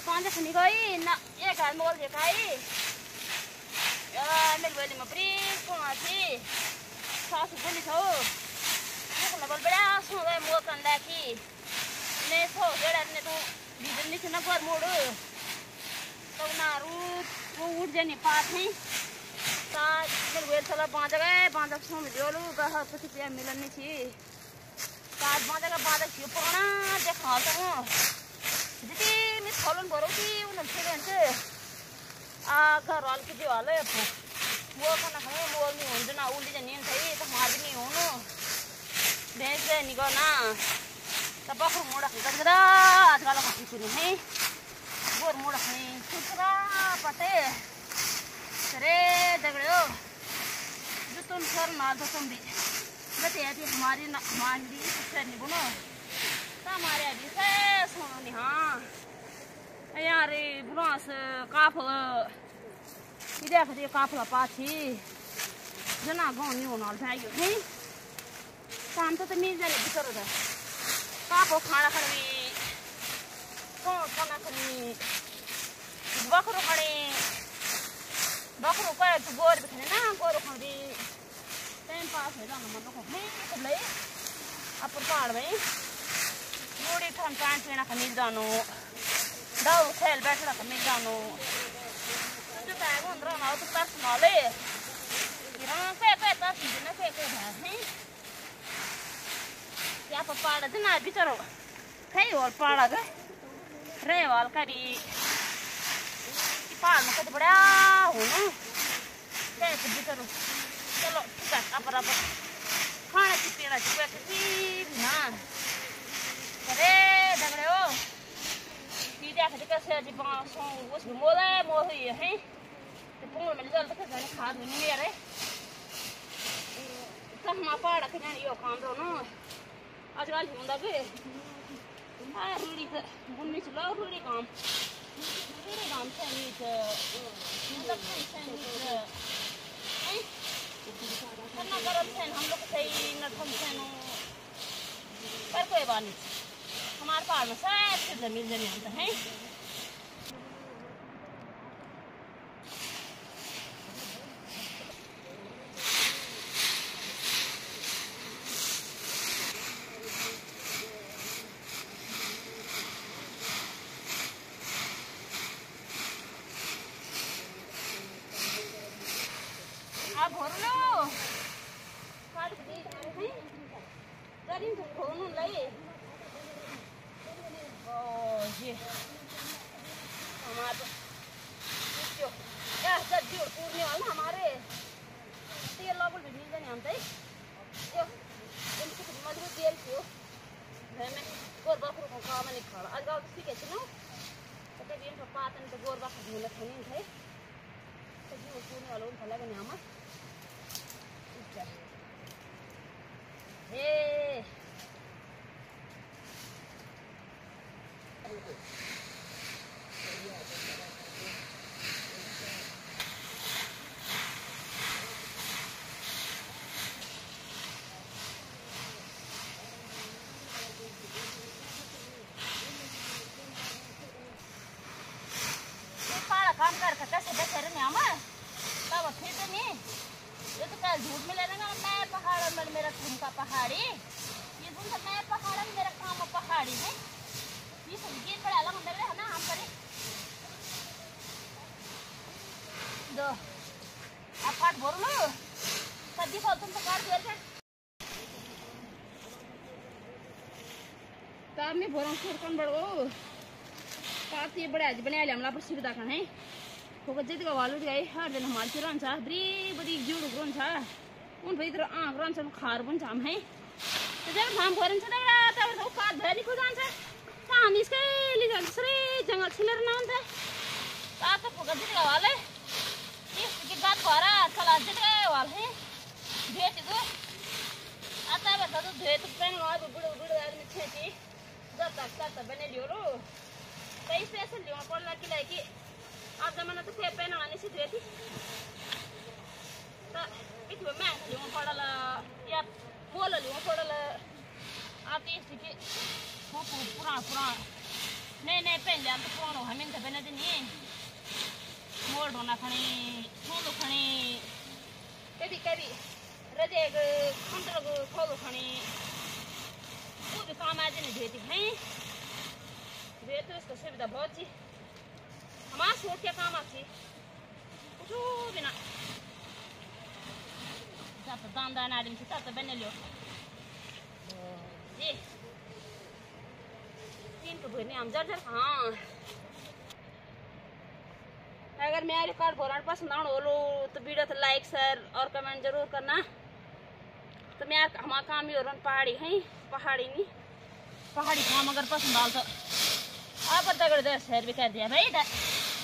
पाँच खनी गई ना एक हाथ मोल दिखाई यार मेरे वाली में प्रीत कौन आती सास बोली था वो लगल बड़ा सुन गए मोल कंधा की ने सो जेड़ा ने तो बीजन नीचे ना कर मोड़ तो ना रूट वो उठ जाने पास है साथ मेरे वेल चला पाँच सौ मिलियो लो बाहर कुछ क्या मिलन नहीं थी साथ पाँच क्यों पुराना देखा तो जितनी मिस कॉलोन करो कि उन्हें फिर से घर वाले की दीवार है वो करना हमें मोल नहीं होने ना उल्टी जनीन सही तो हमारी नहीं होनो भैंस से निको ना तब बाहर मोड़ा गंदा आजकल हम किसी नहीं है बोर मोड़ा है कुचरा पटे करे दगड़ो जो तुम सर नाल तो तुम भी बते यार हमारी से नहीं बोलो हमारे अभी से सुनो नहीं हाँ यार बुलास काफ इधर खड़ी काफला पाची जना गाँव नहीं होना चाहिए नहीं शाम तो मिल जाने बितर उधर काफो खाना खड़ी कौन खाना खड़ी बकरो खड़े बकरो का तो गोर भी खड़े ना गोर खड़ी टाइम पास है जाना मतलब नहीं तो ले अपन पहाड़ में मोड़ी ठन पांच में ना खमीर जानो दाऊ खेल बैठना खमीर जानो तो टाइम अंदर ना तो पास माले किरण पे तास दिन पे है क्या पहाड़ दिन आ बिचारो कई और पहाड़ गए रे वाल करी पहाड़ में कद बड़ा हो ना कैसे बिचारो चलो ठीक है अपर खाना की पीना चाहिए किसी ना करे दगड़े हो सीधा खड़ी कैसे जी बांसों उस मोले मोही है तो पूर्ण में जल तक जाने खाद नहीं मेरे तो हम पहाड़ के जाने यो काम दो ना आजकल होंदा के आ रूड़ी से बुन्नी चला रूड़ी काम से नहीं तो मतलब से नहीं करना गरम से हम लोग सही नरम से नो पर कोई बात नहीं हमारे पहाड़ में सब जमीन होता है आप भर लो काट दे हैं जरीन तो फोन लाई ओ ये हमारे जो क्या सब्जी और पूरने वाला हमारे तेल लोग भी मिल जाने हम तय यो इनसे कुछ मजबूत तेल क्यों घर में गोर बकरों को काम नहीं खाना आज गाँव किसी के चुनो तो कभी इनका पातन तो गोर बकरों में लखनी नहीं थे सब्जी और पूरने वालों उनका लगा नहीं हमारे ये काम कर कैसे बैठे रहने हमारे तब फिर तो नहीं ये तो कल झूठ में ले लेना मैं पहाड़ में मेरा खून का पहाड़ी ये तुम सब मैं पहाड़ में मेरा काम पहाड़ी है ये सब गीत पड़ा अलग अंदर है ना हम करे दो आप काट बोल लो सब्जी को तुम तो काट दिया क्या तार में बोरा छोड़ कौन बड़ो काट ये बड़े आज बने आले हमला पर सुविधा kan है होगा जित का वालू गए हर दिन हमारे चिरान सा बड़ी बड़ी जुड़ ग्रोन सा उन भाई इधर ग्रोन सा खार बन जाम है तो जब हम भरन से लगा तब तो काट भरी को जान सा काम इसके लिए सरे जंगल छिलर ना होता का तो होगा जित का वाले इसकी बात करा चला जित का वाल है भेट को आता है तो भेट पेन ना बुड़ बुड़ आदमी छेती जब तक बने लियो रो कई पैसे लियो पड़ला की लाइकी आप जमाना तो फेर पेन आने से देती तो इतने मैं लियो पड़ला या बोल लियो पड़ला आप इसकी वो पूरा नहीं पहले हम तो फोन हमें तो बने दिन ये मोड़ होना खणी खोलो खणी कभी रजे खंडर खोलो खणी वो भी काम आज नहीं देती है दे तो इसका सुविधा बहुत थी हमारा सोच क्या काम आती कुछ बिना जाता दान आदमी से जाता बने लो ये तीन को भरने हम जर हाँ अगर मेरे कार्ड भरना पसंद हो तो वीडियो तो लाइक शेयर और कमेंट जरूर करना तो मैं हमारा काम ही हो रहा पहाड़ी है पहाड़ी काम अगर पसंद आ तो आप दगड़ दे शेयर भी कर दिया भाई